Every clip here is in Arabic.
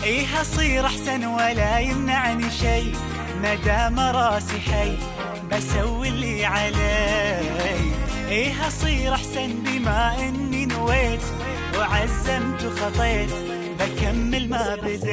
ايه اصير احسن ولا يمنعني شي، مدام راسي حي بسوي اللي علي. ايه اصير احسن بما اني نويت وعزمت وخطيت، بكمل ما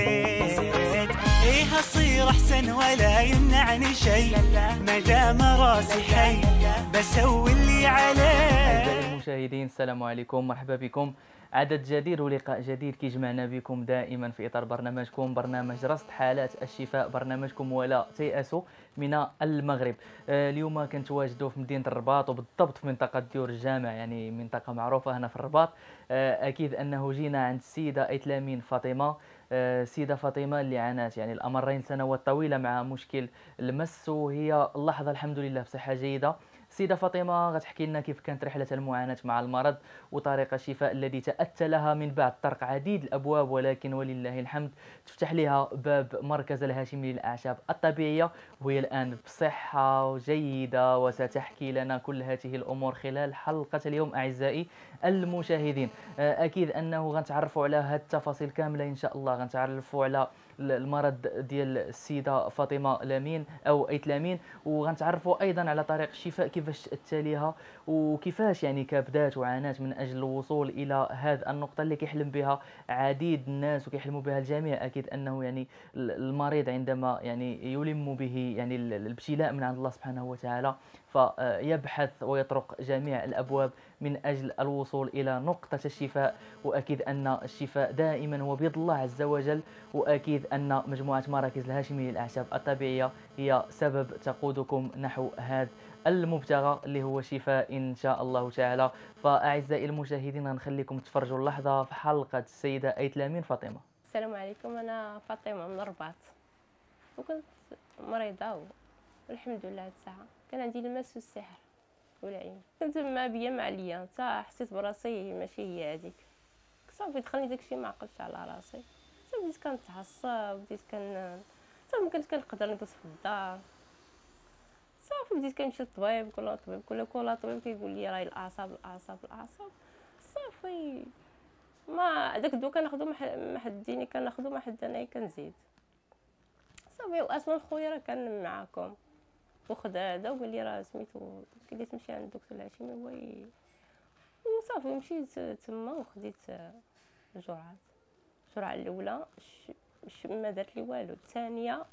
بديت. ايه اصير احسن ولا يمنعني شي، مدام راسي حي بسوي اللي أعزائي علي. المشاهدين، السلام عليكم، مرحبا بكم. عدد جديد ولقاء جديد كيجمعنا بكم دائما في إطار برنامجكم، برنامج رصد حالات الشفاء، برنامجكم ولا تيأسوا من المغرب. اليوم كنتواجدوا في مدينة الرباط، وبالضبط في منطقة ديور الجامع، يعني منطقة معروفة هنا في الرباط. أكيد أنه جينا عند السيدة إتلامين فاطمة. السيدة فاطمة اللي عانت يعني الأمرين سنوات طويلة مع مشكل المس، وهي اللحظة الحمد لله بصحة جيدة. السيدة فاطمة غتحكي لنا كيف كانت رحلة المعاناة مع المرض وطريق الشفاء الذي تأتى لها من بعد طرق عديد الأبواب، ولكن ولله الحمد تفتح لها باب مركز الهاشمي للأعشاب الطبيعية، وهي الآن بصحة جيدة، وستحكي لنا كل هذه الأمور خلال حلقة اليوم أعزائي المشاهدين. أكيد أنه غنتعرفوا على هذه التفاصيل كاملة إن شاء الله، غنتعرفوا على المرض ديال السيدة فاطمة لامين أو إتلامين، وغنتعرفوا ايضا على طريق الشفاء كيفاش تاليها، وكيفاش يعني كبدات وعانات من اجل الوصول الى هذه النقطه اللي كيحلم بها عديد الناس وكيحلموا بها الجميع. اكيد انه يعني المريض عندما يعني يلم به يعني الابتلاء من عند الله سبحانه وتعالى، فيبحث ويطرق جميع الابواب من اجل الوصول الى نقطه الشفاء. واكيد ان الشفاء دائما هو بيد الله عز وجل، واكيد ان مجموعه مراكز الهاشمي للاعشاب الطبيعيه هي سبب تقودكم نحو هذا المبتغى اللي هو شفاء إن شاء الله تعالى. فأعزائي المشاهدين غنخليكم تفرجوا اللحظة في حلقة السيدة إتلامين فاطمة. السلام عليكم، انا فاطمه من الرباط، وكنت مريضه والحمد لله هاد الساعه كان عندي المس والسحر والعين. كنت ما بيا ما عليا حتى حسيت براسي ماشي هي هذيك. صافي دخلني داكشي ما عقلتش على راسي. صافي بديت كنتعصب، بديت صافي ما كنت كنقدر نجلس في الدار. صافي بديت كنمشي للطبيب، كل طبيب كيقول لي راهي الاعصاب الاعصاب الاعصاب. صافي ما داك الدواء كناخذو ما حديني، كناخذو ما حد انايا كنزيد. صافي واصلا خويا راه كان معاكم وخد هذا وقال لي راه سميتو، قال لي تمشي عند الدكتور الهاشمي وصافي مشيت تما وخديت الجرعات. الجرعه الاولى ما دارت لي والو، الثانيه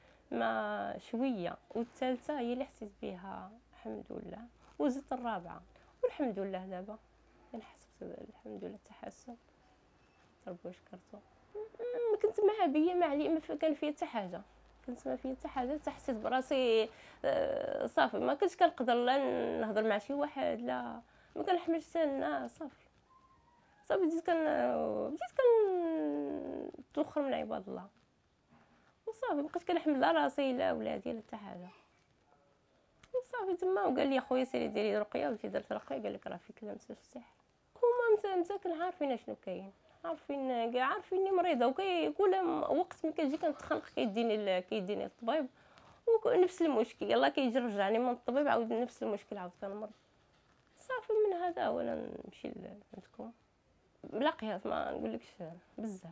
ما شويه، والثالثه هي اللي حسيت بها الحمد لله، وزدت الرابعه والحمد لله دابا كنحس الحمد لله تحسن. ربي وشكرتو. كنت مع بيا ما علي، ما كان فيا حتى حاجه، كنت ما فيا حتى حاجه، حتى حسيت براسي صافي ما كنتش كنقدر لا نهضر مع شي واحد، لا ما كنحملش حتى الناس. صافي بديت توخر من عباد الله، وصافي مابقيتش كنحمل لا راسي لا ولادي لا حتى حاجه. وصافي تما وقال لي خويا سيري ديري رقيه، ومشيت درت رقيه، قال لك راه فيك لمسه السحر. هما مساكن عارفين شنو كاين، عارفين كاع عارفيني مريضه، وكل وقت ملي كنجي كنتخنق كيديني الطبيب ونفس المشكل، يلاه كيجي رجعني من الطبيب عاود نفس المشكل، عاود كنمرض. صافي من هذا وانا نمشي عندكم بلا قياس، ما نقولكش بزاف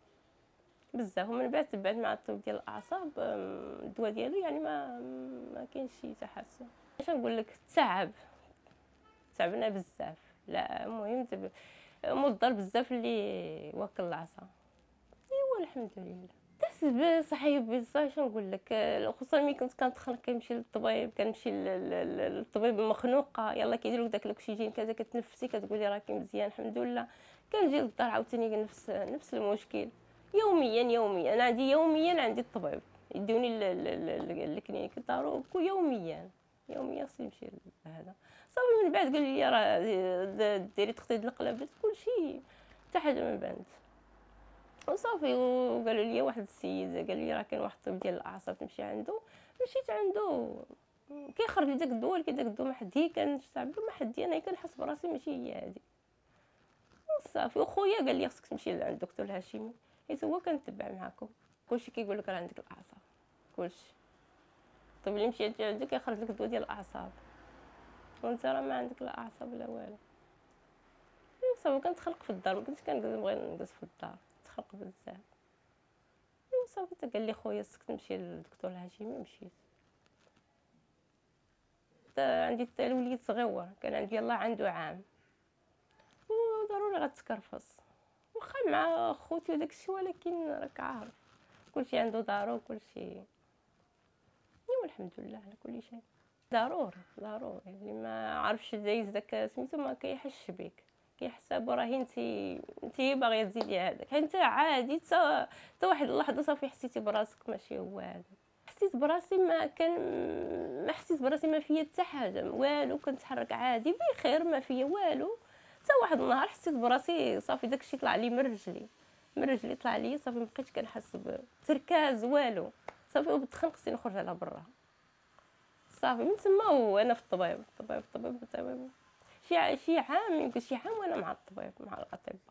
بزاف. ومن بعد تبعت مع الطبيب ديال الاعصاب، الدواء ديالو يعني ما كاينش شي تحسن. اش نقول لك، تعبنا بزاف. لا المهم مضر بزاف اللي واكل العصا. ايوا الحمد لله تحس بصحيح بصح نقول لك، خصوصا ملي كنت كنتخنق كنمشي للطبيب، كنمشي للطبيب مخنوقه، يلا كيديروا لك داك الاكسجين كذا، كتنفسي كتقولي راكي مزيان الحمد لله. كنجي للدار عاوتاني نفس المشكل، يوميا انا عندي الطبيب يدوني الكلينيك دارو يوميا خصني نمشي لهذا. صافي من بعد قال لي راه ديري تخطيط القلب، درت كلشي حتى حاجه ما بانت. وصافي وقالوا لي واحد السيد قال لي راه كاين واحد الطبيب ديال الاعصاب تمشي عنده. مشيت عنده كيخرج لي داك الدواء، ولكن داك الدواء ما حدي كنستعملو، ما حدي انا كنحس براسي ماشي هي هذه. صافي وخويا قال لي خصك تمشي لعند الدكتور الهاشمي، حيت هو كنتبع معاكم، كلشي كيقول لك راه عندك الاعصاب، كلشي الطبيب اللي مشيتي عنده كيخرج لك الدواء ديال الاعصاب، وانت راه ما عندك لا اعصاب لا والو. صافي كنتخلق في الدار، ما كنتش كنبغي نجلس في الدار، تخلق بزاف. صافي حتى قال لي خويا خصك تمشي للدكتور الهاشمي. مشيت حتى عندي حتى الوليد صغيور كان عندي يلاه عنده عام وضروري غتكرفص واخا مع خوتي وداك الشيء، ولكن راك عارف كلشي عنده دارو وكلشي. ايوا الحمد لله على كل شيء. ضروري اللي ما عرفش دايز داك سميتو ما كيحش بك، كيحسب راهي انت باغيه تزيدي هذاك، انت عادي حتى واحد اللحظه صافي حسيتي براسك ماشي هو هذا. حسيت براسي ما حسيت براسي ما فيا حتى حاجه والو، كنتحرك عادي بخير ما فيا والو. حتى واحد النهار حسيت براسي صافي داكشي طلع لي من رجلي طلع لي صافي، مابقيتش كنحس بتركاز والو، صافي وبتخنق خصني نخرج على برا. صافي من تما وانا في الطبيب شي عام، يمكن شي عام وانا مع الطبيب مع الاطباء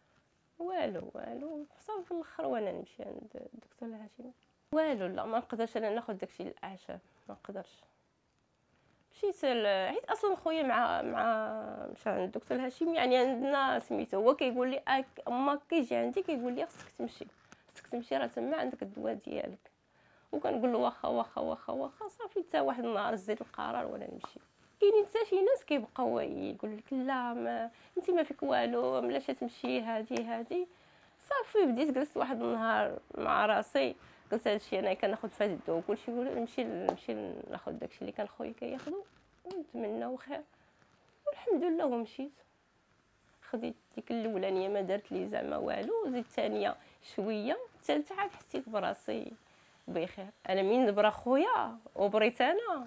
والو صافي في الاخر وانا نمشي عند الدكتور الهاشمي والو. لا ما نقدرش انا ناخذ داكشي للاعشاب، ما نقدرش. مشيت حيت اصلا خويا مع مشى عند الدكتور الهاشمي، يعني عندنا سميتو هو كيقول لي اما كيجي عندي كيقول لي خصك تمشي راه تما عندك الدواء ديالك. وكنقول له واخا صافي. حتى واحد النهار زيد القرار وانا نمشي. كاينين حتى شي ناس كيبقاو يقول لك لا ما انت ما فيك والو، ملاش تمشي هادي صافي. بديت جلست واحد النهار مع راسي قلت هادشي انا كناخذ في هاد الدواء وكلشي يقول نمشي ناخذ داكشي اللي كان خويا كياخذو ونتمناو خير. والحمد لله ومشيت. خديت ديك الاولانيه ما دارت لي زعما والو، زيد الثانيه شويه، الثالثه عاد حسيت براسي بخير. انا من دبر خويا وبريت انا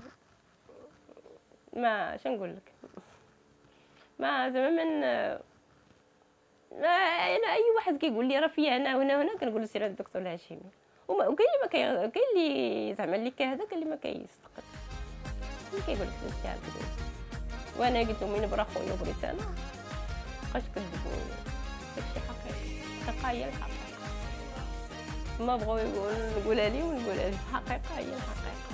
ما شنقول لك، ما زعما من ما انا اي واحد كيقول لي راه فيا هنا كنقول له سير عند الدكتور الهاشمي. وكاين اللي ما كاين اللي زعما اللي كهذا كاين اللي ما كيصدقش، اللي كيقول لك انت عارف. وانا قلت لهم من برا خويا وبريت انا بقاش كذبوني. داكشي حقيقه هي الحقيقه، ما بغاو نقولها لي ونقولها لي الحقيقه هي الحقيقه.